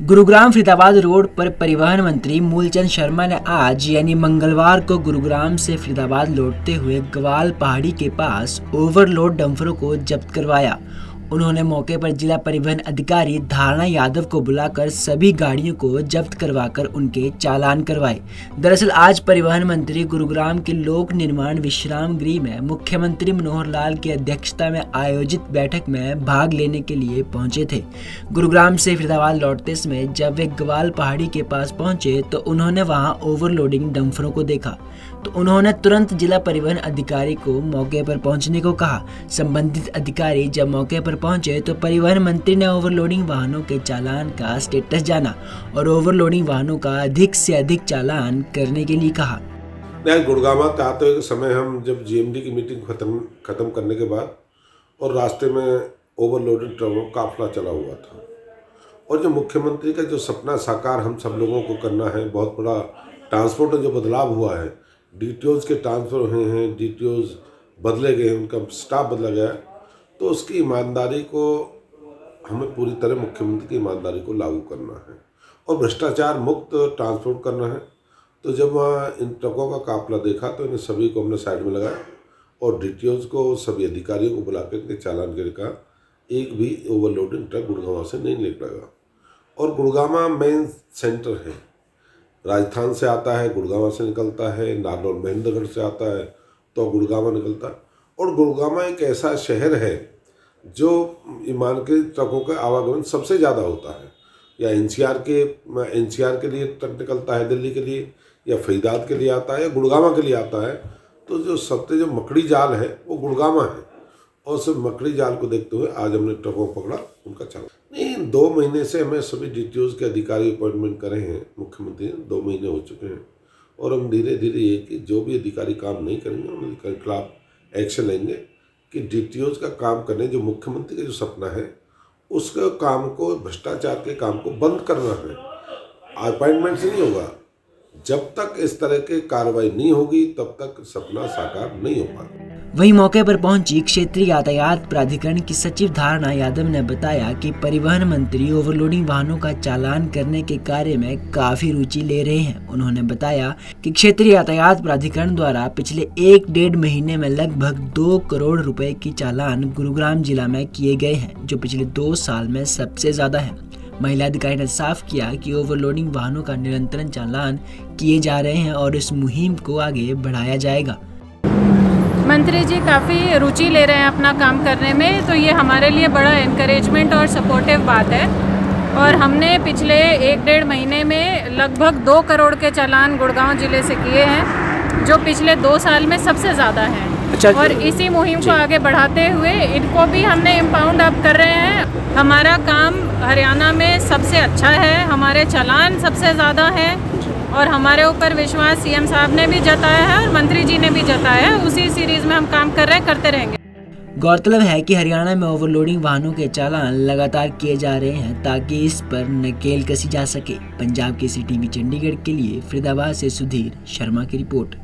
Gurugram Faridabad road पर परिवहन मंत्री मूलचंद शर्मा ने आज यानी मंगलवार को गुरुग्राम से फरीदाबाद लौटते हुए ग्वाल पहाड़ी के पास ओवरलोड डंफरों को जब्त करवाया। उन्होंने मौके पर जिला परिवहन अधिकारी धारणा यादव को बुलाकर सभी गाड़ियों को जब्त करवाकर उनके चालान करवाए। दरअसल आज परिवहन मंत्री गुरुग्राम के लोक निर्माण विश्राम गृह में मुख्यमंत्री मनोहर लाल की अध्यक्षता में आयोजित बैठक में भाग लेने के लिए पहुंचे थे। गुरुग्राम से फरीदाबाद लौटते समय जब वे ग्वाल पहाड़ी के पास पहुंचे तो उन्होंने वहां ओवरलोडिंग डंफरों को देखा तो उन्होंने तुरंत जिला परिवहन अधिकारी को मौके पर पहुंचने को कहा। संबंधित अधिकारी जब मौके पर पहुंचे तो परिवहन मंत्री ने ओवरलोडिंग वाहनों के चालान का स्टेटस जाना और ओवरलोडिंग वाहनों का अधिक से अधिक चालान करने के लिए कहा। गुड़गांव आते हुए समय हम जब जीएमडी की मीटिंग खत्म करने के बाद और रास्ते में ओवरलोडेड ट्रकों का काफिला चला हुआ था और जो मुख्यमंत्री का जो सपना साकार हम सब लोगों को करना है, बहुत बड़ा ट्रांसपोर्ट में जो बदलाव हुआ है, डीटीओज के ट्रांसफ़र हुए हैं, डीटीओज बदले गए, उनका स्टाफ बदला गया, तो उसकी ईमानदारी को हमें पूरी तरह मुख्यमंत्री की ईमानदारी को लागू करना है और भ्रष्टाचार मुक्त ट्रांसपोर्ट करना है। तो जब वहाँ इन ट्रकों का काफिला देखा तो इन्हें सभी को हमने साइड में लगाया और डीटीओज को, सभी अधिकारियों को बुला कर इनके चालान करने का, एक भी ओवरलोडिंग ट्रक गुड़गांव से नहीं निकलेगा। और गुड़गांव मेन सेंटर है, राजस्थान से आता है, गुड़गांव से निकलता है, नागौर महेंद्रगढ़ से आता है तो गुड़गांव निकलता है। और गुड़गांव एक ऐसा शहर है जो ईमान के ट्रकों का आवागमन सबसे ज़्यादा होता है। या एनसीआर के लिए ट्रक निकलता है दिल्ली के लिए, या फरीदाबाद के लिए आता है, या गुड़गांव के लिए आता है। तो जो मकड़ी जाल है वो गुड़गांव है और उस मकड़ी जाल को देखते हुए आज हमने ट्रकों को पकड़ा, उनका चालान। नहीं, 2 महीने से हमें सभी डीटीओज के अधिकारी अपॉइंटमेंट करे हैं, मुख्यमंत्री ने 2 महीने हो चुके हैं और हम धीरे धीरे ये कि जो भी अधिकारी काम नहीं करेंगे उनके खिलाफ एक्शन लेंगे कि डीटीओज का काम करने, जो मुख्यमंत्री का जो सपना है उसका काम को, भ्रष्टाचार के काम को बंद करना है। अपॉइंटमेंट से नहीं होगा, जब तक इस तरह की कार्रवाई नहीं होगी तब तक सपना साकार नहीं हो पाएगा। वहीं मौके पर पहुंची क्षेत्रीय यातायात प्राधिकरण की सचिव धारणा यादव ने बताया कि परिवहन मंत्री ओवरलोडिंग वाहनों का चालान करने के कार्य में काफी रुचि ले रहे हैं। उन्होंने बताया कि क्षेत्रीय यातायात प्राधिकरण द्वारा पिछले 1-1.5 महीने में लगभग 2 करोड़ रुपए की चालान गुरुग्राम जिला में किए गए हैं, जो पिछले 2 साल में सबसे ज्यादा है। महिला अधिकारी ने साफ किया कि ओवरलोडिंग वाहनों का निरंतर चालान किए जा रहे हैं और इस मुहिम को आगे बढ़ाया जाएगा। मंत्री जी काफ़ी रुचि ले रहे हैं अपना काम करने में, तो ये हमारे लिए बड़ा एनकरेजमेंट और सपोर्टिव बात है। और हमने पिछले 1-1.5 महीने में लगभग 2 करोड़ के चालान गुड़गांव जिले से किए हैं, जो पिछले 2 साल में सबसे ज़्यादा है। और इसी मुहिम को आगे बढ़ाते हुए इनको भी हमने इम्पाउंड अप कर रहे हैं। हमारा काम हरियाणा में सबसे अच्छा है, हमारे चालान सबसे ज़्यादा है और हमारे ऊपर विश्वास सीएम साहब ने भी जताया है और मंत्री जी ने भी जताया है। उसी सीरीज में हम काम कर रहे हैं, करते रहेंगे। गौरतलब है कि हरियाणा में ओवरलोडिंग वाहनों के चालान लगातार किए जा रहे हैं ताकि इस पर नकेल कसी जा सके। पंजाब केसरी टीवी चंडीगढ़ के लिए फरीदाबाद से सुधीर शर्मा की रिपोर्ट।